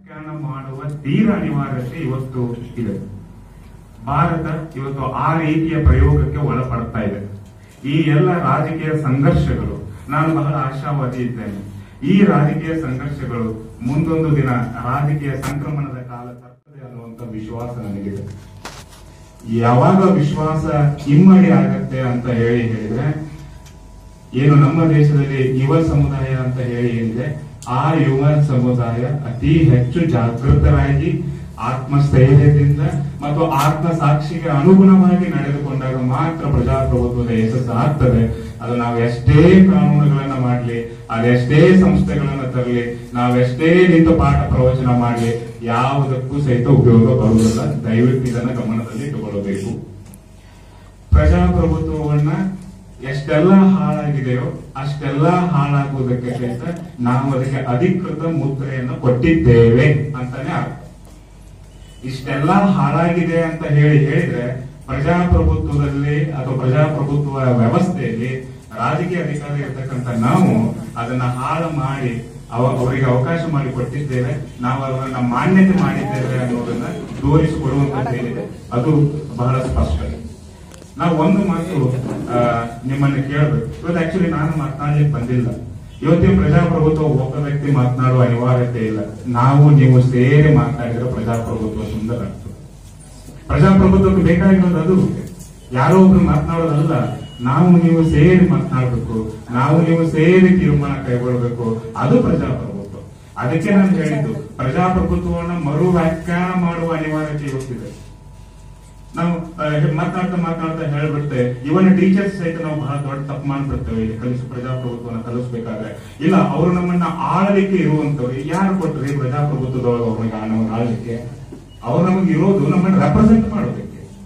ವ್ಯಾಖ್ಯಾನ ಮಾಡುವ ತೀರ ಅನಿವಾರ್ಯತೆ ಇವತ್ತು ಇದೆ. ಭಾರತ ಇವತ್ತು ಆ ರೀತಿಯ ಪ್ರಯೋಗಕ್ಕೆ ಒಳಪಡ್ತಾ ಇದೆ. ಈ ಎಲ್ಲ ರಾಜಕೀಯ ಸಂಘರ್ಷಗಳು, ನಾನು ಬಹಳ ಆಶಾವಾದಿ ಇದ್ದೇನೆ, ಈ ರಾಜಕೀಯ ಸಂಘರ್ಷಗಳು ಮುಂದೊಂದು ದಿನ ರಾಜಕೀಯ ಸಂಕ್ರಮಣದ ಕಾಲ ತರ್ತದೆ ಅನ್ನುವಂತ ವಿಶ್ವಾಸ ನನಗಿದೆ. ಯಾವಾಗ ವಿಶ್ವಾಸ ಇಮ್ಮಡಿ ಆಗತ್ತೆ ಅಂತ ಹೇಳಿದ್ರೆ, ಏನು ನಮ್ಮ ದೇಶದಲ್ಲಿ ಯುವ ಸಮುದಾಯ ಅಂತ ಹೇಳಿ ಏನಿದೆ, ಆ ಯುವ ಸಮುದಾಯ ಅತಿ ಹೆಚ್ಚು ಜಾಗೃತರಾಗಿ ಆತ್ಮಸ್ಥೈರ್ಯದಿಂದ ಮತ್ತು ಆತ್ಮ ಸಾಕ್ಷಿಗೆ ಅನುಗುಣವಾಗಿ ನಡೆದುಕೊಂಡಾಗ ಮಾತ್ರ ಪ್ರಜಾಪ್ರಭುತ್ವದ ಯಶಸ್ಸು ಆಗ್ತದೆ. ಅದು ನಾವು ಎಷ್ಟೇ ಕಾನೂನುಗಳನ್ನ ಮಾಡಲಿ, ಅದೆಷ್ಟೇ ಸಂಸ್ಥೆಗಳನ್ನ ತರಲಿ, ನಾವೆಷ್ಟೇ ನಿಂತು ಪಾಠ ಪ್ರವಚನ ಮಾಡಲಿ, ಯಾವುದಕ್ಕೂ ಸಹಿತ ಉಪಯೋಗ ಬರುವುದಿಲ್ಲ. ದಯವಿಟ್ಟು ಇದನ್ನ ಗಮನದಲ್ಲಿ ಇಟ್ಟುಕೊಳ್ಳಬೇಕು. ಪ್ರಜಾಪ್ರಭುತ್ವವನ್ನ ಎಷ್ಟೆಲ್ಲ ಹಾಳಾಗಿದೆಯೋ ಅಷ್ಟೆಲ್ಲ ಹಾಳಾಗುವುದಕ್ಕೆ ಸಹಿತ ನಾವು ಅದಕ್ಕೆ ಅಧಿಕೃತ ಮುದ್ರೆಯನ್ನು ಕೊಟ್ಟಿದ್ದೇವೆ ಅಂತಾನೆ ಅರ್ಥ. ಇಷ್ಟೆಲ್ಲ ಹಾಳಾಗಿದೆ ಅಂತ ಹೇಳಿದ್ರೆ ಪ್ರಜಾಪ್ರಭುತ್ವದಲ್ಲಿ ಅಥವಾ ಪ್ರಜಾಪ್ರಭುತ್ವ ವ್ಯವಸ್ಥೆಯಲ್ಲಿ ರಾಜಕೀಯ ಅಧಿಕಾರ ಇರತಕ್ಕಂಥ ನಾವು ಅದನ್ನ ಹಾಳು ಮಾಡಿ ಅವರಿಗೆ ಅವಕಾಶ ಮಾಡಿ ಕೊಟ್ಟಿದ್ದೇವೆ, ನಾವು ಅವರನ್ನ ಮಾನ್ಯತೆ ಮಾಡಿದ್ದೇವೆ ಅನ್ನೋದನ್ನ ತೋರಿಸಿಕೊಡುವಂತದ್ದೇನಿದೆ ಅದು ಬಹಳ ಸ್ಪಷ್ಟ. ನಾವು ಒಂದು ಮಾತು ನಿಮ್ಮನ್ನು ಕೇಳಬೇಕು. ಇವತ್ತು ಆಕ್ಚುಲಿ ನಾನು ಮಾತನಾಡ್ಲಿಕ್ಕೆ ಬಂದಿಲ್ಲ. ಇವತ್ತಿನ ಪ್ರಜಾಪ್ರಭುತ್ವ ಒಬ್ಬ ವ್ಯಕ್ತಿ ಮಾತನಾಡುವ ಅನಿವಾರ್ಯತೆ ಇಲ್ಲ. ನಾವು ನೀವು ಸೇರಿ ಮಾತನಾಡಿದ್ರೆ ಪ್ರಜಾಪ್ರಭುತ್ವ ಸುಂದರ ಆಗ್ತದೆ. ಪ್ರಜಾಪ್ರಭುತ್ವಕ್ಕೆ ಬೇಕಾಗಿರೋದು ಅದು ಯಾರೋ ಒಬ್ರು ಮಾತನಾಡೋದಲ್ಲ, ನಾವು ನೀವು ಸೇರಿ ಮಾತನಾಡಬೇಕು, ನಾವು ನೀವು ಸೇರಿ ತೀರ್ಮಾನ ಕೈಗೊಳ್ಳಬೇಕು, ಅದು ಪ್ರಜಾಪ್ರಭುತ್ವ. ಅದಕ್ಕೆ ನಾನು ಹೇಳಿದ್ದು, ಪ್ರಜಾಪ್ರಭುತ್ವವನ್ನು ಮರು ವ್ಯಾಖ್ಯಾನ ಮಾಡುವ ಅನಿವಾರ್ಯತೆ ಇವತ್ತಿದೆ. ನಾವು ಮಾತನಾಡ್ತಾ ಹೇಳ್ಬಿಡ್ತೇವೆ, ಇವನ್ನ ಟೀಚರ್ಸ್ ಸಹಿತ ನಾವು ಬಹಳ ದೊಡ್ಡ ತಪ್ಪು ಮಾಡ್ಬಿಡ್ತೇವೆ. ಇಲ್ಲಿ ಪ್ರಜಾಪ್ರಭುತ್ವನ ಕಲಿಸ್ಬೇಕಾದ್ರೆ ಇಲ್ಲ, ಅವರು ನಮ್ಮನ್ನ ಆಳಲಿಕ್ಕೆ ಇರುವಂತವ್ರು. ಯಾರು ಕೊಟ್ರಿ ಪ್ರಜಾಪ್ರಭುತ್ವದವರು ಅವ್ರಿಗೆ ನಮಗೆ ಆಳಲಿಕ್ಕೆ? ಅವ್ರು ನಮಗೆ ಇರೋದು ನಮ್ಮನ್ನ ರೆಪ್ರೆಸೆಂಟ್ ಮಾಡೋದಕ್ಕೆ.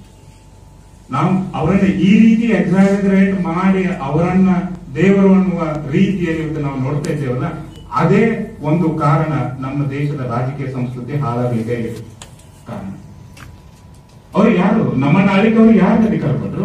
ನಾವು ಅವರನ್ನ ಈ ರೀತಿ ಎಕ್ಸಾಜರೇಟ್ ಮಾಡಿ ಅವರನ್ನ ದೇವರು ಅನ್ನುವ ರೀತಿಯಲ್ಲಿ ನಾವು ನೋಡ್ತಾ ಇದ್ದೇವಲ್ಲ, ಅದೇ ಒಂದು ಕಾರಣ ನಮ್ಮ ದೇಶದ ರಾಜಕೀಯ ಸಂಸ್ಕೃತಿ ಹಾಳಾಗಲಿಕ್ಕೆ ಕಾರಣ. ಅವ್ರು ಯಾರು ನಮ್ಮನ್ನ ಆಳಿಕೆ? ಅವ್ರು ಯಾರು ಅಧಿಕಾರ ಕೊಟ್ಟರು?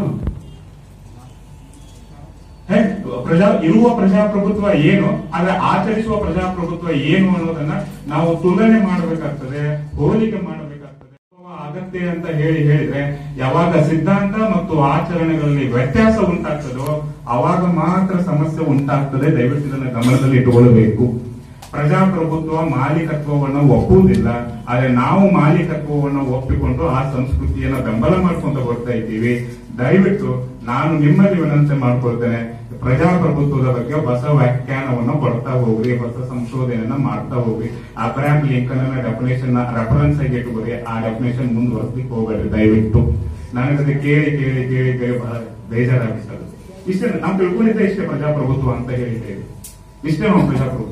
ಇರುವ ಪ್ರಜಾಪ್ರಭುತ್ವ ಏನು, ಆದ್ರೆ ಆಚರಿಸುವ ಪ್ರಜಾಪ್ರಭುತ್ವ ಏನು ಅನ್ನೋದನ್ನ ನಾವು ತುಲನೆ ಮಾಡಬೇಕಾಗ್ತದೆ, ಹೋಲಿಕೆ ಮಾಡಬೇಕಾಗ್ತದೆ. ಅಗತ್ಯ ಅಂತ ಹೇಳಿದ್ರೆ ಯಾವಾಗ ಸಿದ್ಧಾಂತ ಮತ್ತು ಆಚರಣೆಗಳಲ್ಲಿ ವ್ಯತ್ಯಾಸ ಉಂಟಾಗ್ತದೋ ಅವಾಗ ಮಾತ್ರ ಸಮಸ್ಯೆ ಉಂಟಾಗ್ತದೆ. ದಯವಿಟ್ಟು ಇದನ್ನ ಗಮನದಲ್ಲಿ ಇಟ್ಟುಕೊಳ್ಳಬೇಕು. ಪ್ರಜಾಪ್ರಭುತ್ವ ಮಾಲೀಕತ್ವವನ್ನು ಒಪ್ಪುವುದಿಲ್ಲ, ಆದ್ರೆ ನಾವು ಮಾಲೀಕತ್ವವನ್ನು ಒಪ್ಪಿಕೊಂಡು ಆ ಸಂಸ್ಕೃತಿಯನ್ನು ಬೆಂಬಲ ಮಾಡ್ಕೊಂಡು ಬರ್ತಾ ಇದ್ದೀವಿ. ದಯವಿಟ್ಟು ನಾನು ನಿಮ್ಮಲ್ಲಿ ವಿನಂತಿ ಮಾಡ್ಕೊಳ್ತೇನೆ, ಪ್ರಜಾಪ್ರಭುತ್ವದ ಬಗ್ಗೆ ಹೊಸ ವ್ಯಾಖ್ಯಾನವನ್ನು ಕೊಡ್ತಾ ಹೋಗ್ರಿ, ಹೊಸ ಸಂಶೋಧನೆಯನ್ನ ಮಾಡ್ತಾ ಹೋಗ್ರಿ. ಅಬ್ರಹಾಂ ಲಿಂಕನ್ ಡೆಫಿನೇಷನ್ ರೆಫರೆನ್ಸ್ ಆಗಿ ಇಟ್ಕೋರಿ, ಆ ಡೆಫಿನೇಷನ್ ಮುಂದುವರೆಸ್ಲಿಕ್ಕೆ ಹೋಗ್ಬೇಡ್ರಿ ದಯವಿಟ್ಟು. ನನಗದು ಕೇಳಿ ಬಹಳ ಬೇಜಾರಾಗಿರ್ತದೆ. ಇಷ್ಟೇ ನಾವು ತಿಳ್ಕೊಂಡಿದ್ದೆ, ಇಷ್ಟೇ ಪ್ರಜಾಪ್ರಭುತ್ವ ಅಂತ ಹೇಳಿದ್ದೇವೆ, ಇಷ್ಟೇ ನಾವು ಪ್ರಜಾಪ್ರಭುತ್ವ.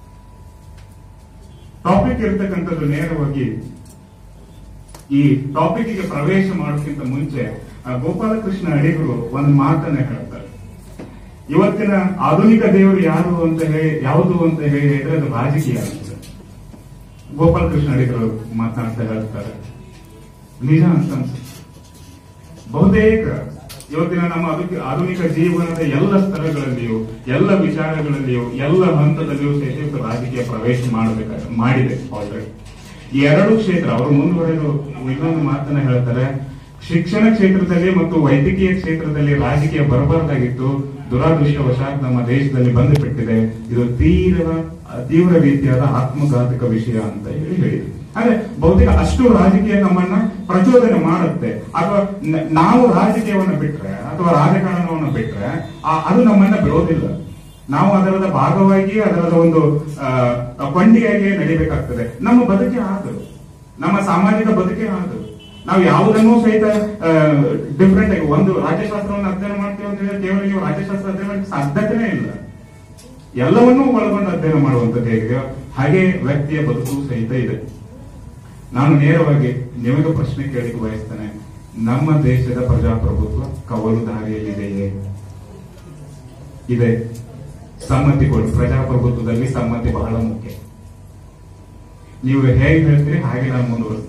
ಟಾಪಿಕ್ ಇರತಕ್ಕಂಥದ್ದು ನೇರವಾಗಿ ಈ ಟಾಪಿಕ್ಗೆ ಪ್ರವೇಶ ಮಾಡೋಕ್ಕಿಂತ ಮುಂಚೆ ಗೋಪಾಲಕೃಷ್ಣ ಅಡಿಗರು ಒಂದು ಮಾತನ್ನ ಹೇಳ್ತಾರೆ. ಇವತ್ತಿನ ಆಧುನಿಕ ದೇವರು ಯಾರು ಅಂತ ಯಾವುದು ಅಂತ ಹೇಳಿದ್ರೆ ಅದು ರಾಜಕೀಯ ಆಗ್ತದೆ. ಗೋಪಾಲಕೃಷ್ಣ ಅಡಿಗರು ಮಾತನಾಡ್ತಾ ಹೇಳ್ತಾರೆ, ನಿಜ ಅಂತ ಅನ್ಸುತ್ತೆ. ಬಹುತೇಕ ಇವತ್ತಿನ ನಮ್ಮ ಆಧುನಿಕ ಜೀವನದ ಎಲ್ಲ ಸ್ತರಗಳಲ್ಲಿಯೂ, ಎಲ್ಲ ವಿಚಾರಗಳಲ್ಲಿಯೂ, ಎಲ್ಲ ಹಂತದಲ್ಲಿಯೂ ಸಹಿತ ರಾಜಕೀಯ ಪ್ರವೇಶ ಮಾಡಿದೆ ಆಲ್ರೆಡಿ. ಈ ಎರಡು ಕ್ಷೇತ್ರ ಅವರು ಮುಂದುವರೆದು ಇನ್ನೊಂದು ಮಾತನ್ನ ಹೇಳ್ತಾರೆ, ಶಿಕ್ಷಣ ಕ್ಷೇತ್ರದಲ್ಲಿ ಮತ್ತು ವೈದ್ಯಕೀಯ ಕ್ಷೇತ್ರದಲ್ಲಿ ರಾಜಕೀಯ ಬರಬಾರ್ದಾಗಿತ್ತು, ದುರಾದೃಷ್ಟವಶಾತ್ ನಮ್ಮ ದೇಶದಲ್ಲಿ ಬಂದು ಬಿಟ್ಟಿದೆ. ಇದು ತೀವ್ರ ರೀತಿಯಾದ ಆತ್ಮಘಾತಕ ವಿಷಯ ಅಂತ ಹೇಳಿದ್ರು. ಆದ್ರೆ ಬಹುತೇಕ ಅಷ್ಟು ರಾಜಕೀಯ ನಮ್ಮನ್ನ ಪ್ರಚೋದನೆ ಮಾಡುತ್ತೆ. ಅಥವಾ ನಾವು ರಾಜಕೀಯವನ್ನು ಬಿಟ್ರೆ ಅಥವಾ ರಾಜಕಾರಣವನ್ನು ಬಿಟ್ರೆ ಅದು ನಮ್ಮನ್ನ ಬಿಡೋದಿಲ್ಲ. ನಾವು ಅದರದ ಭಾಗವಾಗಿ ಅದರದ ಒಂದು ಕೊಂಡಿಯಾಗಿ ನಡಿಬೇಕಾಗ್ತದೆ. ನಮ್ಮ ಬದುಕೆ ಆದರು, ನಮ್ಮ ಸಾಮಾಜಿಕ ಬದುಕೆ ಆದರು. ನಾವು ಯಾವುದನ್ನೂ ಸಹಿತ ಡಿಫ್ರೆಂಟ್ ಆಗಿ ಒಂದು ರಾಜ್ಯಶಾಸ್ತ್ರವನ್ನು ಅಧ್ಯಯನ ಮಾಡ್ತೀವಿ ಅಂತ ಹೇಳಿದ್ರೆ ಕೇವಲ ನೀವು ರಾಜ್ಯಶಾಸ್ತ್ರ ಅಧ್ಯಯನ ಸಾಧ್ಯತೆನೇ ಇಲ್ಲ. ಎಲ್ಲವನ್ನೂ ಒಳಗೊಂಡು ಅಧ್ಯಯನ ಮಾಡುವಂಥದ್ದು ಹೇಗೆ, ಹಾಗೆ ವ್ಯಕ್ತಿಯ ಬದುಕು ಸಹಿತ ಇದೆ. ನಾನು ನೇರವಾಗಿ ನಿಮಗೆ ಪ್ರಶ್ನೆ ಕೇಳಲಿಕ್ಕೆ ಬಯಸ್ತೇನೆ, ನಮ್ಮ ದೇಶದ ಪ್ರಜಾಪ್ರಭುತ್ವ ಕವಲು ದಾರಿಯಲ್ಲಿದೆಯೇ? ಇದೆ. ಸಮ್ಮತಿ ಕೊಡಿ. ಪ್ರಜಾಪ್ರಭುತ್ವದಲ್ಲಿ ಸಮ್ಮತಿ ಬಹಳ ಮುಖ್ಯ. ನೀವು ಹೇಗೆ ಹೇಳ್ತೀರಿ ಹಾಗೆ ನಾನು ಮುಂದುವರಿಸ್ತೇನೆ.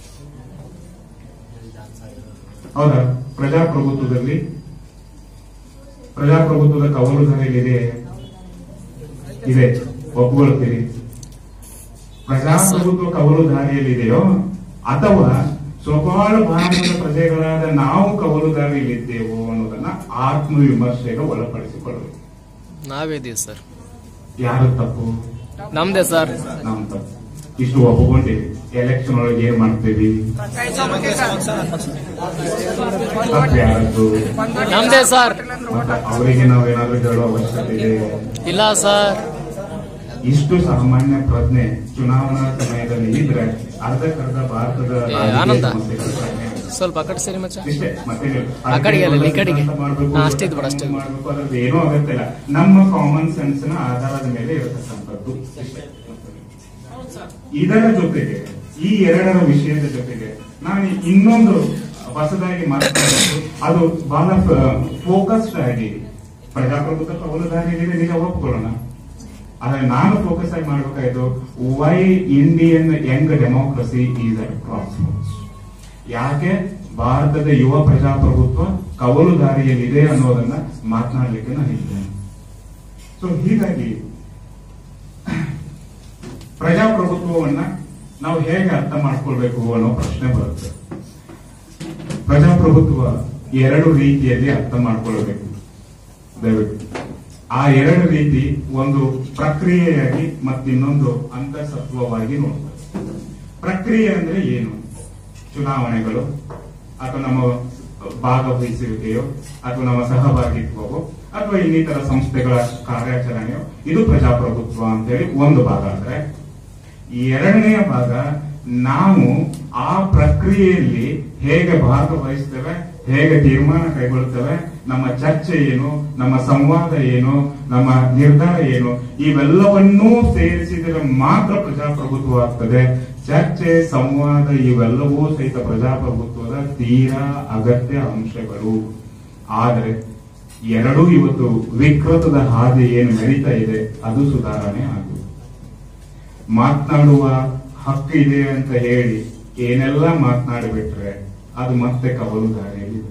ಹೌದಾ? ಪ್ರಜಾಪ್ರಭುತ್ವದ ಕವಲು ದಾರಿಯಲ್ಲಿದೆ, ಇದೆ, ಒಪ್ಪಿಕೊಳ್ತೀರಿ. ಪ್ರಜಾಪ್ರಭುತ್ವ ಕವಲು ದಾರಿಯಲ್ಲಿದೆಯೋ ಅಥವಾ ಸ್ವಬಾಳ ಭಾರತದ ಪ್ರಜೆಗಳಾದ ನಾವು ಕವಲು ದಾರಿಯಲ್ಲಿದ್ದೇವೋ ಅನ್ನೋದನ್ನ ಆತ್ಮವಿಮರ್ಶೆಗೆ ಒಳಪಡಿಸಿಕೊಳ್ಳಬೇಕು. ನಾವೇದೀವಿ ಸರ್. ಯಾರು ತಪ್ಪು? ನಮ್ದೇ ಸರ್. ನಮ್ ತಪ್ಪು. ಇಷ್ಟು ಒಪ್ಪಿಕೊಂಡಿವಿ. ಎಲೆಕ್ಷನ್ ಒಳಗೆ ಏನ್ ಮಾಡ್ತೀವಿ? ಯಾರದ್ದು? ನಮ್ದೇ ಸರ್. ಅವರಿಗೆ ನಾವೇನಾದ್ರೂ ಹೇಳೋ ಅವಶ್ಯಕತೆ ಇದೆ? ಇಲ್ಲ ಸರ್. ಇಷ್ಟು ಸಾಮಾನ್ಯ ಪ್ರಜ್ಞೆ ಚುನಾವಣಾ ಸಮಯದಲ್ಲಿ ಇದ್ರೆ ಅರ್ಧಕ್ಕರ್ಧ ಭಾರತದ ಆನಂದ ಸ್ವಲ್ಪ ಆ ಕಡೆ ಸೇರಿ ಮಚ್ಚ ಇಷ್ಟೇ. ಮತ್ತೆ ಆ ಕಡೆಗೆ ಈ ಕಡೆಗೆ ಅಷ್ಟೇ ಇದು ಅಷ್ಟೇ ಮಾಡ್ಬೇಕು, ಅದ್ರದ್ದು ಏನೂ ಅಗತ್ಯ ಇಲ್ಲ. ನಮ್ಮ ಕಾಮನ್ ಸೆನ್ಸ್ ನ ಆಧಾರದ ಮೇಲೆ ಇರತಕ್ಕಂಥದ್ದು. ಇದರ ಜೊತೆಗೆ ಈ ಎರಡರ ವಿಷಯದ ಜೊತೆಗೆ ನಾನು ಇನ್ನೊಂದು ಹೊಸದಾಗಿ ಮಾತನಾಡೋದು, ಅದು ಬಹಳ ಫೋಕಸ್ಡ್ ಆಗಿ ಪ್ರಜಾಪ್ರಭುತ್ವ ಕವಲು ದಾರಿಯಲ್ಲಿ ನಿಜ ಒಪ್ಕೊಳ್ಳೋಣ. ಆದ್ರೆ ನಾನು ಫೋಕಸ್ ಆಗಿ ಮಾಡಬೇಕಾಯ್ತು why Indian young democracy is at cross roads. ಯಾಕೆ ಭಾರತದ ಯುವ ಪ್ರಜಾಪ್ರಭುತ್ವ ಕವಲು ದಾರಿಯಲ್ಲಿದೆ ಅನ್ನೋದನ್ನ ಮಾತನಾಡಲಿಕ್ಕೆ ನಾನು ಇದ್ದೇನೆ. ಸೊ ಹೀಗಾಗಿ ಪ್ರಜಾಪ್ರಭುತ್ವವನ್ನ ನಾವು ಹೇಗೆ ಅರ್ಥ ಮಾಡ್ಕೊಳ್ಬೇಕು ಅನ್ನೋ ಪ್ರಶ್ನೆ ಬರುತ್ತೆ. ಪ್ರಜಾಪ್ರಭುತ್ವ ಎರಡು ರೀತಿಯಲ್ಲಿ ಅರ್ಥ ಮಾಡ್ಕೊಳ್ಬೇಕು ದಯವಿಟ್ಟು. ಆ ಎರಡು ರೀತಿ, ಒಂದು ಪ್ರಕ್ರಿಯೆಯಾಗಿ ಮತ್ತಿನ್ನೊಂದು ಅಂತಸತ್ವವಾಗಿ ನೋಡ್ತಾರೆ. ಪ್ರಕ್ರಿಯೆ ಅಂದ್ರೆ ಏನು? ಚುನಾವಣೆಗಳು ಅಥವಾ ನಮ್ಮ ಭಾಗವಹಿಸುವಿಕೆಯೋ ಅಥವಾ ನಮ್ಮ ಸಹಭಾಗಿತ್ವವೋ ಅಥವಾ ಇನ್ನಿತರ ಸಂಸ್ಥೆಗಳ ಕಾರ್ಯಾಚರಣೆಯೋ ಇದು ಪ್ರಜಾಪ್ರಭುತ್ವ ಅಂತ ಹೇಳಿ ಒಂದು ಭಾಗ. ಅಂದ್ರೆ ಎರಡನೆಯ ಭಾಗ, ನಾವು ಆ ಪ್ರಕ್ರಿಯೆಯಲ್ಲಿ ಹೇಗೆ ಭಾಗವಹಿಸ್ತೇವೆ, ಹೇಗೆ ತೀರ್ಮಾನ ಕೈಗೊಳ್ತೇವೆ, ನಮ್ಮ ಚರ್ಚೆ ಏನು, ನಮ್ಮ ಸಂವಾದ ಏನು, ನಮ್ಮ ನಿರ್ಧಾರ ಏನು, ಇವೆಲ್ಲವನ್ನೂ ಸೇರಿಸಿದರೆ ಮಾತ್ರ ಪ್ರಜಾಪ್ರಭುತ್ವ ಆಗ್ತದೆ. ಚರ್ಚೆ, ಸಂವಾದ ಇವೆಲ್ಲವೂ ಸಹಿತ ಪ್ರಜಾಪ್ರಭುತ್ವದ ತೀರಾ ಅಗತ್ಯ ಅಂಶಗಳು. ಆದರೆ ಎರಡೂ ಇವತ್ತು ವಿಕೃತದ ಹಾದಿ ಏನು ನಡೀತಾ ಇದೆ ಅದು ಸುಧಾರಣೆ ಆಗುವುದು. ಮಾತನಾಡುವ ಹಕ್ಕು ಇದೆ ಅಂತ ಹೇಳಿ ಏನೆಲ್ಲ ಮಾತನಾಡಿಬಿಟ್ರೆ ಅದು ಮತ್ತೆ ಕವಲು ದಾರಿಯಲ್ಲಿದೆ.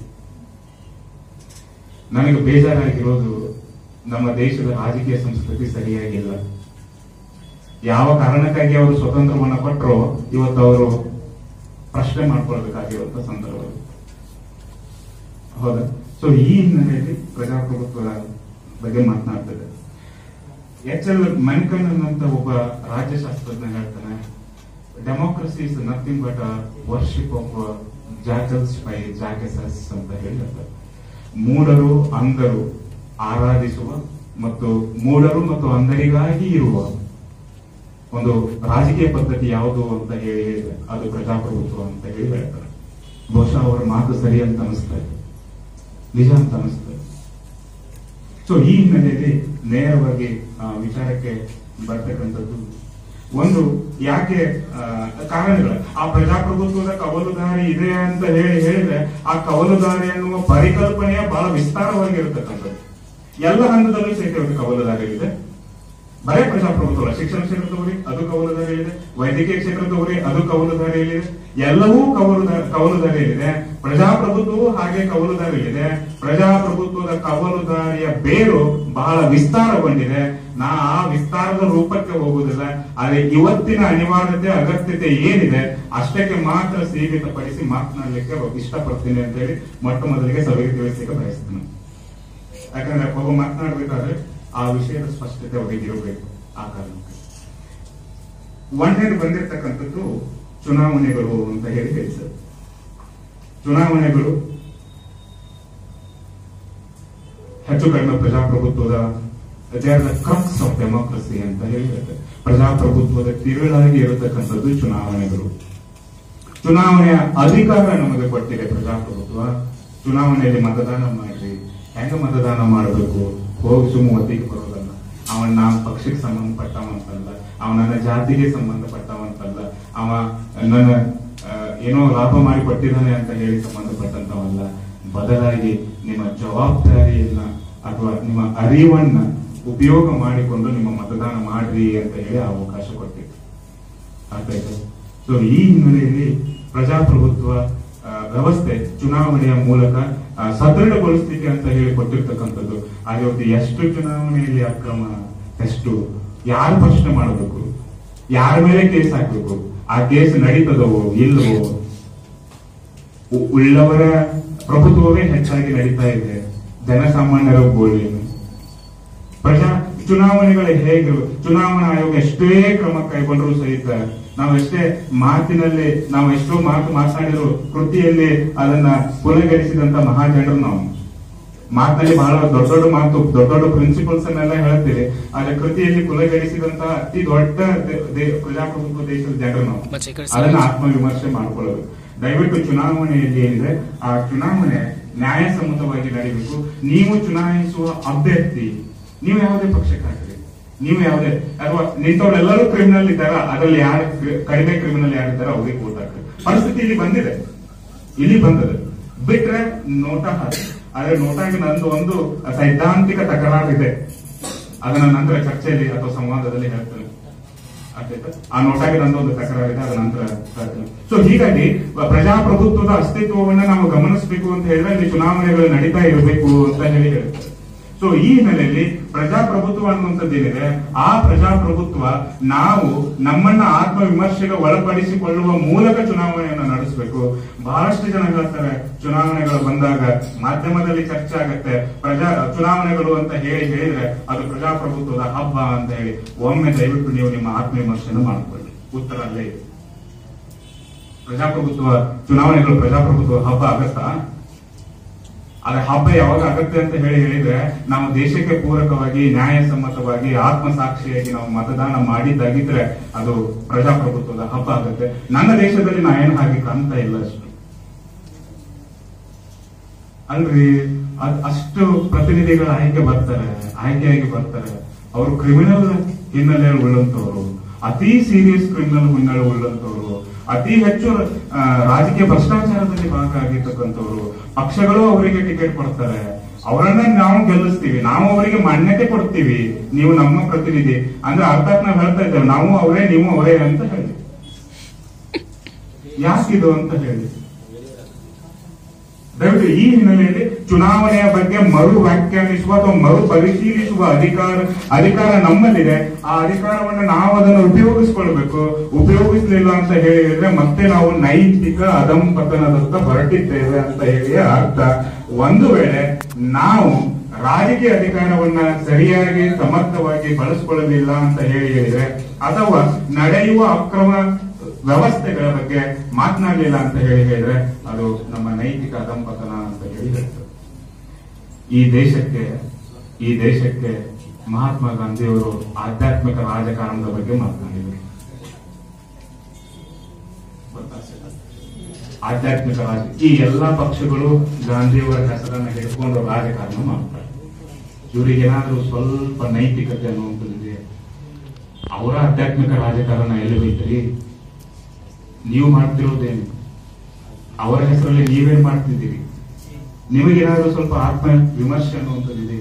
ನನಗೆ ಬೇಜಾರಾಗಿರೋದು ನಮ್ಮ ದೇಶದ ರಾಜಕೀಯ ಸಂಸ್ಕೃತಿ ಸರಿಯಾಗಿಲ್ಲ. ಯಾವ ಕಾರಣಕ್ಕಾಗಿ ಅವರು ಸ್ವತಂತ್ರವನ್ನ ಕೊಟ್ಟರೋ ಇವತ್ತು ಅವರು ಪ್ರಶ್ನೆ ಮಾಡ್ಕೊಳ್ಬೇಕಾಗಿರುವಂತ ಸಂದರ್ಭ. ಹೌದಾ? ಸೊ ಈ ಹಿನ್ನೆಲೆಯಲ್ಲಿ ಪ್ರಜಾಪ್ರಭುತ್ವದ ಬಗ್ಗೆ ಮಾತನಾಡ್ತದೆ. ಎಚ್.ಎಲ್. ಮೆನ್ಕನ್ ಅನ್ನುವಂತ ಒಬ್ಬ ರಾಜ್ಯಶಾಸ್ತ್ರಜ್ಞ ಹೇಳ್ತಾನೆ, democracy is nothing but a worship of jackals by jackasses ಅಂತ ಹೇಳ್ತಾರೆ. ಮೂಢರು ಅಂಧರು ಆರಾಧಿಸುವ ಮತ್ತು ಮೂಢರು ಮತ್ತು ಅಂಧರಿಗಾಗಿ ಇರುವ ಒಂದು ರಾಜಕೀಯ ಪದ್ಧತಿ ಯಾವುದು ಅಂತ ಹೇಳಿದ್ರೆ ಅದು ಪ್ರಜಾಪ್ರಭುತ್ವ ಅಂತ ಹೇಳಿ ಹೇಳ್ತಾರೆ. ಬಹುಶಃ ಅವರ ಮಾತು ಸರಿ ಅಂತ ಅನಿಸ್ತಾ ಇದೆ, ನಿಜ ಅಂತ ಅನಿಸ್ತಾ ಇದೆ. ಸೊ ಈ ಹಿನ್ನೆಲೆಯಲ್ಲಿ ನೇರವಾಗಿ ವಿಚಾರಕ್ಕೆ ಬರ್ತಕ್ಕಂಥದ್ದು ಒಂದು, ಯಾಕೆ ಕಾರಣಗಳು. ಆ ಪ್ರಜಾಪ್ರಭುತ್ವದ ಕವಲು ದಾರಿ ಇದೆ ಅಂತ ಹೇಳಿದ್ರೆ ಆ ಕವಲು ದಾರಿ ಅನ್ನುವ ಪರಿಕಲ್ಪನೆಯ ಬಹಳ ವಿಸ್ತಾರವಾಗಿರತಕ್ಕಂಥದ್ದು. ಎಲ್ಲ ಹಂತದಲ್ಲೂ ಸಹಿತ ಕವಲು ದಾರಿ ಇದೆ. ಬರೇ ಪ್ರಜಾಪ್ರಭುತ್ವ, ಶಿಕ್ಷಣ ಕ್ಷೇತ್ರ ತಗೋರಿ ಅದು ಕವಲು ದಾರಿಯಲ್ಲಿದೆ, ವೈದ್ಯಕೀಯ ಕ್ಷೇತ್ರ ತಗೋರಿ ಅದು ಕವಲು ದಾರಿಯಲ್ಲಿದೆ, ಎಲ್ಲವೂ ಕವಲು ದಾರಿಯಲ್ಲಿದೆ. ಪ್ರಜಾಪ್ರಭುತ್ವವು ಹಾಗೆ ಕವಲು ದಾರಿಯಲ್ಲಿದೆ. ಪ್ರಜಾಪ್ರಭುತ್ವದ ಕವಲು ದಾರಿಯ ಬೇರು ಬಹಳ ವಿಸ್ತಾರಗೊಂಡಿದೆ. ನಾ ಆ ವಿಸ್ತಾರದ ರೂಪಕ್ಕೆ ಹೋಗುವುದಿಲ್ಲ. ಆದ್ರೆ ಇವತ್ತಿನ ಅನಿವಾರ್ಯತೆ, ಅಗತ್ಯತೆ ಏನಿದೆ ಅಷ್ಟಕ್ಕೆ ಮಾತ್ರ ಸೀಮಿತಪಡಿಸಿ ಮಾತನಾಡಲಿಕ್ಕೆ ಇಷ್ಟಪಡ್ತೀನಿ ಅಂತ ಹೇಳಿ ಮೊಟ್ಟ ಮೊದಲಿಗೆ ಸಭೆಗೆ ತಿಳಿಸಲಿಕ್ಕೆ ಬಯಸ್ತೇನೆ. ಯಾಕಂದ್ರೆ ಒಬ್ಬ ಮಾತನಾಡಬೇಕಾದ್ರೆ ಆ ವಿಷಯದ ಸ್ಪಷ್ಟತೆ ಅವರಿಗೆ ಇರಬೇಕು. ಆ ಕಾರಣಕ್ಕೆ ಒಂದನೇದು ಬಂದಿರತಕ್ಕಂಥದ್ದು ಚುನಾವಣೆಗಳು ಅಂತ ಹೇಳಿ ಹೇಳ್ತಾರೆ. ಚುನಾವಣೆಗಳು ಹೆಚ್ಚು ಕಡಿಮೆ ಪ್ರಜಾಪ್ರಭುತ್ವದ ಕ್ರಕ್ಸ್ ಆಫ್ ಡೆಮೋಕ್ರಸಿ ಅಂತ ಹೇಳಿರುತ್ತೆ. ಪ್ರಜಾಪ್ರಭುತ್ವದ ತಿರುಳಾಗಿ ಇರತಕ್ಕಂಥದ್ದು ಚುನಾವಣೆಗಳು. ಚುನಾವಣೆಯ ಅಧಿಕಾರ ನಮಗೆ ಕೊಟ್ಟಿದೆ ಪ್ರಜಾಪ್ರಭುತ್ವ. ಚುನಾವಣೆಯಲ್ಲಿ ಮತದಾನ ಮಾಡ್ರಿ. ಹೆಂಗ ಮತದಾನ ಮಾಡಬೇಕು? ಹೋಗಿ ಸುಮ್ಮ ಒತ್ತಿಗೆ ಬರೋದಲ್ಲ. ಅವನ್ ನಮ್ಮ ಪಕ್ಷಕ್ಕೆ ಸಂಬಂಧಪಟ್ಟವಂತಲ್ಲ, ಅವ ನನ್ನ ಜಾತಿಗೆ ಸಂಬಂಧಪಟ್ಟವಂತಲ್ಲ, ಅವ ನನ್ನ ಏನೋ ಲಾಭ ಮಾಡಿ ಕೊಟ್ಟಿದ್ದಾನೆ ಅಂತ ಹೇಳಿ ಸಂಬಂಧಪಟ್ಟಂತವಲ್ಲ. ಬದಲಾಗಿ ನಿಮ್ಮ ಜವಾಬ್ದಾರಿಯನ್ನ ಅಥವಾ ನಿಮ್ಮ ಅರಿವನ್ನ ಉಪಯೋಗ ಮಾಡಿಕೊಂಡು ನಿಮ್ಮ ಮತದಾನ ಮಾಡ್ರಿ ಅಂತ ಹೇಳಿ ಅವಕಾಶ ಕೊಟ್ಟಿತ್ತು. ಅರ್ಥ ಆಯ್ತು? ಸೊ ಈ ಹಿನ್ನೆಲೆಯಲ್ಲಿ ಪ್ರಜಾಪ್ರಭುತ್ವ ವ್ಯವಸ್ಥೆ ಚುನಾವಣೆಯ ಮೂಲಕ ಸದೃಢಗೊಳಿಸಲಿಕ್ಕೆ ಅಂತ ಹೇಳಿ ಕೊಟ್ಟಿರ್ತಕ್ಕಂಥದ್ದು. ಹಾಗೆ ಎಷ್ಟು ಚುನಾವಣೆಯಲ್ಲಿ ಅಕ್ರಮ, ಎಷ್ಟು ಯಾರು ಪ್ರಶ್ನೆ ಮಾಡಬೇಕು? ಯಾರ ಮೇಲೆ ಕೇಸ್ ಹಾಕ್ಬೇಕು, ಆ ಕೇಸ್ ನಡೀತದವೋ ಇಲ್ಲವೋ, ಉಳ್ಳವರ ಪ್ರಭುತ್ವವೇ ಹೆಚ್ಚಾಗಿ ನಡೀತಾ ಇದೆ, ಜನಸಾಮಾನ್ಯರ ಗೋಳಿಯನ್ನು. ಚುನಾವಣೆಗಳು ಹೇಗೆ, ಚುನಾವಣಾ ಆಯೋಗ ಎಷ್ಟೇ ಕ್ರಮ ಕೈಗೊಂಡ್ರು ಸಹಿತ ನಾವೆಷ್ಟೇ ಮಾತಿನಲ್ಲಿ ನಾವು ಎಷ್ಟೋ ಮಾತನಾಡಿದ್ರು ಕೃತಿಯಲ್ಲಿ ಅದನ್ನ ಪುನಃಗರಿಸಿದಂತ ಮಹಾಜನರು ನಾವು. ಮಾತಿನಲ್ಲಿ ಬಹಳ ದೊಡ್ಡ ದೊಡ್ಡ ಮಾತು, ದೊಡ್ಡ ದೊಡ್ಡ ಪ್ರಿನ್ಸಿಪಲ್ಸ್ ಅನ್ನೆಲ್ಲ ಹೇಳ್ತೀವಿ, ಆದ್ರೆ ಕೃತಿಯಲ್ಲಿ ಪುನಃಗರಿಸಿದಂತ ಅತಿ ದೊಡ್ಡ ಪ್ರಜಾಪ್ರಭುತ್ವ ದೇಶದ ಜನರು ನಾವು. ಅದನ್ನ ಆತ್ಮವಿಮರ್ಶೆ ಮಾಡ್ಕೊಳ್ಳೋದು. ದಯವಿಟ್ಟು ಚುನಾವಣೆಯಲ್ಲಿ ಏನಿದೆ ಆ ಚುನಾವಣೆ ನ್ಯಾಯಸಮ್ಮತವಾಗಿ ನಡೀಬೇಕು. ನೀವು ಚುನಾಯಿಸುವ ಅಭ್ಯರ್ಥಿ ನೀವು ಯಾವುದೇ ಪಕ್ಷಕ್ಕಾಗಲಿ, ನೀವು ಯಾವುದೇ ಅಥವಾ ನಿಂತವರೆಲ್ಲರೂ ಕ್ರಿಮಿನಲ್ ಇದ್ದಾರ, ಅದರಲ್ಲಿ ಯಾರು ಕಡಿಮೆ ಕ್ರಿಮಿನಲ್ ಯಾರಿದ್ದಾರ ಅವ್ರಿಗೆ ವೋಟ್ ಹಾಕ್ತಾರೆ. ಪರಿಸ್ಥಿತಿ ಇಲ್ಲಿ ಬಂದಿದೆ, ಇಲ್ಲಿ ಬಂದದ. ಬಿಟ್ರೆ ನೋಟಾ ಹಾಕಿ, ಆದ್ರೆ ನೋಟಾಗಿ ನಂದು ಒಂದು ಸೈದ್ಧಾಂತಿಕ ತಕರಾರಿದೆ, ಅದನ್ನ ನಂತರ ಚರ್ಚೆಯಲ್ಲಿ ಅಥವಾ ಸಂವಾದದಲ್ಲಿ ಹೇಳ್ತೇನೆ. ಆ ನೋಟಾಗಿ ನಂದು ಒಂದು ತಕರಾರಿದೆ, ಅದ ನಂತರ ಹೇಳ್ತೇನೆ. ಸೊ ಹೀಗಾಗಿ ಪ್ರಜಾಪ್ರಭುತ್ವದ ಅಸ್ತಿತ್ವವನ್ನ ನಾವು ಗಮನಿಸಬೇಕು ಅಂತ ಹೇಳಿದ್ರೆ ಇಲ್ಲಿ ಚುನಾವಣೆಗಳು ನಡೀತಾ ಇರಬೇಕು ಅಂತ ಹೇಳಿ ಹೇಳ್ತಾರೆ. ಸೊ ಈ ಹಿನ್ನೆಲೆಯಲ್ಲಿ ಪ್ರಜಾಪ್ರಭುತ್ವ ಅನ್ನುವಂಥದ್ದೇನಿದೆ, ಆ ಪ್ರಜಾಪ್ರಭುತ್ವ ನಾವು ನಮ್ಮನ್ನ ಆತ್ಮವಿಮರ್ಶೆಗೆ ಒಳಪಡಿಸಿಕೊಳ್ಳುವ ಮೂಲಕ ಚುನಾವಣೆಯನ್ನು ನಡೆಸಬೇಕು. ಬಹಳಷ್ಟು ಜನ ಹೇಳ್ತಾರೆ ಚುನಾವಣೆಗಳು ಬಂದಾಗ ಮಾಧ್ಯಮದಲ್ಲಿ ಚರ್ಚೆ ಆಗತ್ತೆ, ಚುನಾವಣೆಗಳು ಅಂತ ಹೇಳಿದ್ರೆ ಅದು ಪ್ರಜಾಪ್ರಭುತ್ವದ ಹಬ್ಬ ಅಂತ ಹೇಳಿ. ಒಮ್ಮೆ ದಯವಿಟ್ಟು ನೀವು ನಿಮ್ಮ ಆತ್ಮವಿಮರ್ಶೆಯನ್ನು ಮಾಡಿಕೊಳ್ಳಿ. ಉತ್ತರ ಅಲ್ಲೇ ಇದೆ. ಚುನಾವಣೆಗಳು ಪ್ರಜಾಪ್ರಭುತ್ವ ಹಬ್ಬ ಆಗತ್ತಾ? ಅದ್ರ ಹಬ್ಬ ಯಾವಾಗ ಆಗತ್ತೆ ಅಂತ ಹೇಳಿದ್ರೆ ನಾವು ದೇಶಕ್ಕೆ ಪೂರಕವಾಗಿ ನ್ಯಾಯಸಮ್ಮತವಾಗಿ ಆತ್ಮಸಾಕ್ಷಿಯಾಗಿ ನಾವು ಮತದಾನ ಮಾಡಿದ್ದಾಗಿದ್ರೆ ಅದು ಪ್ರಜಾಪ್ರಭುತ್ವದ ಹಬ್ಬ ಆಗುತ್ತೆ. ನನ್ನ ದೇಶದಲ್ಲಿ ನಾ ಏನು ಹಾಗೆ ಕಾಣ್ತಾ ಇಲ್ಲ ಅಷ್ಟು. ಅಲ್ರಿ, ಅಷ್ಟು ಪ್ರತಿನಿಧಿಗಳ ಆಯ್ಕೆಯಾಗಿ ಬರ್ತಾರೆ. ಅವರು ಕ್ರಿಮಿನಲ್ ಹಿನ್ನೆಲೆ ಉಳ್ಳಂತವ್ರು, ಅತಿ ಸೀರಿಯಸ್ ಕ್ರಿಮಿನಲ್ ಹಿನ್ನೆಲೆ ಉಳ್ಳಂತವ್ರು, ಅತಿ ಹೆಚ್ಚು ರಾಜಕೀಯ ಭ್ರಷ್ಟಾಚಾರದಲ್ಲಿ ಭಾಗ ಆಗಿರ್ತಕ್ಕಂಥವ್ರು. ಪಕ್ಷಗಳು ಅವರಿಗೆ ಟಿಕೆಟ್ ಕೊಡ್ತಾರೆ, ಅವರನ್ನ ನಾವು ಗೆಲ್ಲಿಸ್ತೀವಿ, ನಾವು ಅವರಿಗೆ ಮಾನ್ಯತೆ ಕೊಡ್ತೀವಿ. ನೀವು ನಮ್ಮ ಪ್ರತಿನಿಧಿ ಅಂದ್ರೆ ಅರ್ಥಾತ್ ನಾವು ಹೇಳ್ತಾ ಇದ್ದೇವೆ ನಾವು ಅವರೇ ನೀವು ಅವರೇ ಅಂತ ಹೇಳಿ. ಯಾಕಿದು ಅಂತ ಹೇಳಿ ದಯವಿಟ್ಟು ಈ ಹಿನ್ನೆಲೆಯಲ್ಲಿ ಚುನಾವಣೆಯ ಬಗ್ಗೆ ಮರು ವ್ಯಾಖ್ಯಾನಿಸುವ ಅಥವಾ ಮರು ಪರಿಶೀಲಿಸುವ ಅಧಿಕಾರ ನಮ್ಮಲ್ಲಿದೆ. ಆ ಅಧಿಕಾರವನ್ನು ನಾವು ಅದನ್ನು ಉಪಯೋಗಿಸಲಿಲ್ಲ ಅಂತ ಹೇಳಿದ್ರೆ ಮತ್ತೆ ನಾವು ನೈತಿಕ ಅಧಂಪತನದತ್ತ ಹೊರಟಿದ್ದೇವೆ ಅಂತ ಹೇಳಿ ಅರ್ಥ. ಒಂದು ವೇಳೆ ನಾವು ರಾಜಕೀಯ ಅಧಿಕಾರವನ್ನ ಸರಿಯಾಗಿ ಸಮರ್ಥವಾಗಿ ಬಳಸಿಕೊಳ್ಳಲಿಲ್ಲ ಅಂತ ಹೇಳಿದ್ರೆ ಅಥವಾ ನಡೆಯುವ ಅಕ್ರಮ ವ್ಯವಸ್ಥೆಗಳ ಬಗ್ಗೆ ಮಾತನಾಡಲಿಲ್ಲ ಅಂತ ಹೇಳಿದ್ರೆ ಅದು ನಮ್ಮ ನೈತಿಕ ಅಧಂಪತನ ಅಂತ ಹೇಳಿ ಹೇಳ್ತಾರೆ. ಈ ದೇಶಕ್ಕೆ ಮಹಾತ್ಮ ಗಾಂಧಿಯವರು ಆಧ್ಯಾತ್ಮಿಕ ರಾಜಕಾರಣದ ಬಗ್ಗೆ ಮಾತನಾಡಿದರು. ಆಧ್ಯಾತ್ಮಿಕ ಈ ಎಲ್ಲಾ ಪಕ್ಷಗಳು ಗಾಂಧಿಯವರ ಹೆಸರನ್ನ ಹಿಡ್ಕೊಂಡು ರಾಜಕಾರಣ ಮಾಡ್ತಾರೆ. ಇವರಿಗೇನಾದ್ರೂ ಸ್ವಲ್ಪ ನೈತಿಕತೆ ಅನ್ನುವಂಥದ್ದಿದೆ. ಅವರ ಆಧ್ಯಾತ್ಮಿಕ ರಾಜಕಾರಣ ಎಲ್ಲಿ ಹೋಯ್ತರಿ? ನೀವು ಮಾಡ್ತಿರೋದೇನು? ಅವರ ಹೆಸರಲ್ಲಿ ನೀವೇನ್ ಮಾಡ್ತಿದ್ದೀರಿ? ನಿಮಗೇನಾದ್ರೂ ಸ್ವಲ್ಪ ಆತ್ಮ ವಿಮರ್ಶೆ ಅನ್ನುವಂಥದ್ದಿದೆ?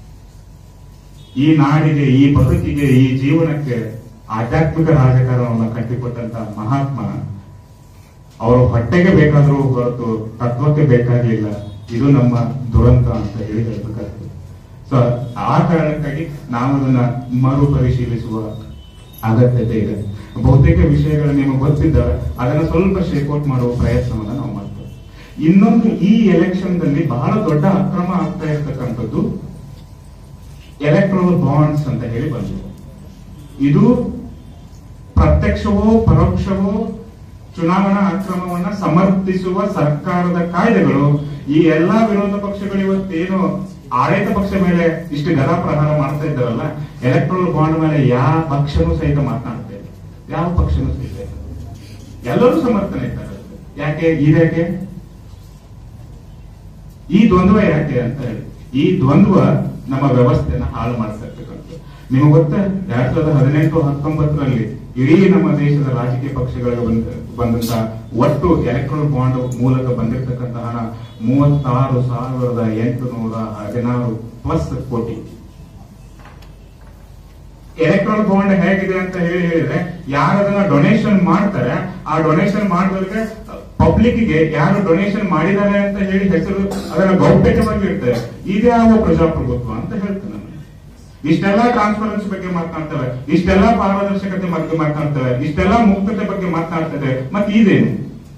ಈ ನಾಡಿಗೆ, ಈ ಬದುಕಿಗೆ, ಈ ಜೀವನಕ್ಕೆ ಆಧ್ಯಾತ್ಮಿಕ ರಾಜಕಾರಣವನ್ನು ಕಟ್ಟಿಕೊಟ್ಟಂತ ಮಹಾತ್ಮ ಅವರ ಹೊಟ್ಟೆಗೆ ಬೇಕಾದರೂ ಹೊರತು ತತ್ವಕ್ಕೆ ಬೇಕಾಗಲಿಲ್ಲ. ಇದು ನಮ್ಮ ದುರಂತ ಅಂತ ಹೇಳಿ ಹೇಳ್ಬೇಕಾಗ್ತದೆ. ಸೊ ಆ ಕಾರಣಕ್ಕಾಗಿ ನಾವು ಅದನ್ನ ಮರುಪರಿಶೀಲಿಸುವ ಅಗತ್ಯತೆ ಇದೆ. ಬಹುತೇಕ ವಿಷಯಗಳು ನಿಮಗೆ ಗೊತ್ತಿದ್ದಾವೆ, ಅದನ್ನ ಸ್ವಲ್ಪ ಶೇಕೌಟ್ ಮಾಡುವ ಪ್ರಯತ್ನವನ್ನ ನಾವು ಮಾಡ್ತೇವೆ. ಇನ್ನೊಂದು, ಈ ಎಲೆಕ್ಷನ್ ದಲ್ಲಿ ಬಹಳ ದೊಡ್ಡ ಅಕ್ರಮ ಆಗ್ತಾ ಇರ್ತಕ್ಕಂಥದ್ದು ಎಲೆಕ್ಟ್ರಲ್ ಬಾಂಡ್ಸ್ ಅಂತ ಹೇಳಿ ಬಂದಿದೆ. ಇದು ಪ್ರತ್ಯಕ್ಷವೋ ಪರೋಕ್ಷವೋ ಚುನಾವಣಾ ಅಕ್ರಮವನ್ನ ಸಮರ್ಥಿಸುವ ಸರ್ಕಾರದ ಕಾಯ್ದೆಗಳು. ಈ ಎಲ್ಲಾ ವಿರೋಧ ಪಕ್ಷಗಳು ಇವತ್ತೇನು ಆಡಳಿತ ಪಕ್ಷ ಮೇಲೆ ಇಷ್ಟು ಗದಾ ಪ್ರಹಾರ ಮಾಡ್ತಾ ಇದ್ದಾರಲ್ಲ, ಎಲೆಕ್ಟ್ರಲ್ ಬಾಂಡ್ ಮೇಲೆ ಯಾವ ಪಕ್ಷನೂ ಸಹಿತ ಮಾತನಾಡ್ತಾ ಇಲ್ಲ. ಯಾವ ಪಕ್ಷನೂ ಸಹಿತ ಎಲ್ಲರೂ ಸಮರ್ಥನೆ ಇದ್ದಾರೆ. ಯಾಕೆ ಈ ದ್ವಂದ್ವ ಯಾಕೆ ಅಂತ ಹೇಳಿ, ಈ ದ್ವಂದ್ವ ನಮ್ಮ ವ್ಯವಸ್ಥೆಯನ್ನ ಹಾಳು ಮಾಡ್ತಾ ಇರ್ತಕ್ಕಂಥದ್ದು. ನಿಮಗೆ ಗೊತ್ತ, 2018-19 ಇಡೀ ನಮ್ಮ ದೇಶದ ರಾಜಕೀಯ ಪಕ್ಷಗಳಿಗೆ ಬಂದಂತ ಒಟ್ಟು ಎಲೆಕ್ಟ್ರಲ್ ಬಾಂಡ್ ಮೂಲಕ ಬಂದಿರತಕ್ಕಂತ ಹಣ 36,816 ಕೋಟಿ. ಎಲೆಕ್ಟ್ರಲ್ ಬಾಂಡ್ ಹೇಗಿದೆ ಅಂತ ಹೇಳಿದ್ರೆ, ಯಾರದನ್ನ ಡೊನೇಷನ್ ಮಾಡ್ತಾರೆ, ಆ ಡೊನೇಷನ್ ಮಾಡೋರಿಗೆ ಪಬ್ಲಿಕ್ಗೆ ಯಾರು ಡೊನೇಷನ್ ಮಾಡಿದ್ದಾರೆ ಅಂತ ಹೇಳಿ ಹೆಸರು ಅದನ್ನ ಗೌಪ್ಯತೆವಾಗಿ ಇರ್ತಾರೆ. ಇದ್ಯಾವ ಪ್ರಜಾಪ್ರಭುತ್ವ ಅಂತ ಹೇಳ್ತೇನೆ ನಾನು. ಇಷ್ಟೆಲ್ಲಾ ಟ್ರಾನ್ಸ್ಪರೆನ್ಸಿ ಬಗ್ಗೆ ಮಾತನಾಡ್ತವೆ, ಇಷ್ಟೆಲ್ಲಾ ಪಾರದರ್ಶಕತೆ ಬಗ್ಗೆ ಮಾತನಾಡ್ತವೆ, ಇಷ್ಟೆಲ್ಲಾ ಮುಕ್ತತೆ ಬಗ್ಗೆ ಮಾತನಾಡ್ತದೆ. ಮತ್ತೆ ಇದೇನು?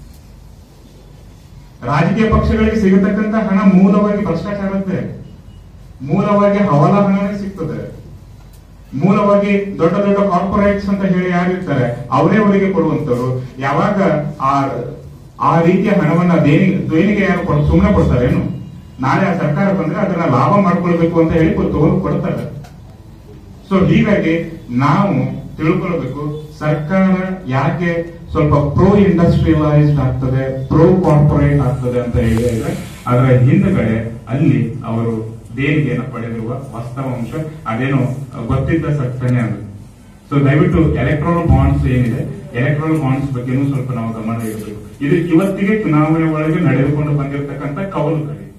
ರಾಜಕೀಯ ಪಕ್ಷಗಳಿಗೆ ಸಿಗತಕ್ಕಂತ ಹಣ ಮೂಲವಾಗಿ ಭ್ರಷ್ಟಾಚಾರದ್ದೇ, ಮೂಲವಾಗಿ ಹವಾಲ ಹಣನೇ ಸಿಗ್ತದೆ, ಮೂಲವಾಗಿ ದೊಡ್ಡ ದೊಡ್ಡ ಕಾರ್ಪೊರೇಟ್ಸ್ ಅಂತ ಹೇಳಿ ಯಾರಿರ್ತಾರೆ ಅವರೇ ಅವರಿಗೆ ಕೊಡುವಂತವ್ರು. ಯಾವಾಗ ಆ ರೀತಿಯ ಹಣವನ್ನ ದೇಣಿಗೆ ಯಾರು ಸುಮ್ಮನೆ ಕೊಡ್ತಾರೇನು? ನಾಳೆ ಆ ಸರ್ಕಾರ ಬಂದ್ರೆ ಅದನ್ನ ಲಾಭ ಮಾಡ್ಕೊಳ್ಬೇಕು ಅಂತ ಹೇಳಿ ಕೊಡ್ತಾರೆ. ಸೊ ಹೀಗಾಗಿ ನಾವು ತಿಳ್ಕೊಳ್ಬೇಕು, ಸರ್ಕಾರ ಯಾಕೆ ಸ್ವಲ್ಪ ಪ್ರೋ ಇಂಡಸ್ಟ್ರಿಯಲೈಸ್ಡ್ ಆಗ್ತದೆ, ಪ್ರೋ ಕಾರ್ಪೊರೇಟ್ ಆಗ್ತದೆ ಅಂತ ಹೇಳಿದ್ರೆ ಅದರ ಹಿಂದುಗಡೆ ಅಲ್ಲಿ ಅವರು ದೇಣಿಗೆಯನ್ನು ಪಡೆದಿರುವ ವಾಸ್ತವಾಂಶ ಅದೇನೋ ಗೊತ್ತಿದ್ದ ಸತ್ಯನೇ ಅದು. ಸೊ ದಯವಿಟ್ಟು ಎಲೆಕ್ಟ್ರಲ್ ಬಾಂಡ್ಸ್ ಏನಿದೆ, ಎಲೆಕ್ಟ್ರಲ್ ಬಾಂಡ್ಸ್ ಬಗ್ಗೆನೂ ಸ್ವಲ್ಪ ನಾವು ಗಮನ ಇರಬೇಕು. ಇದು ಇವತ್ತಿಗೆ ಚುನಾವಣೆ ಒಳಗೆ ನಡೆದುಕೊಂಡು ಬಂದಿರತಕ್ಕಂಥ ಕವಲುಗಳು.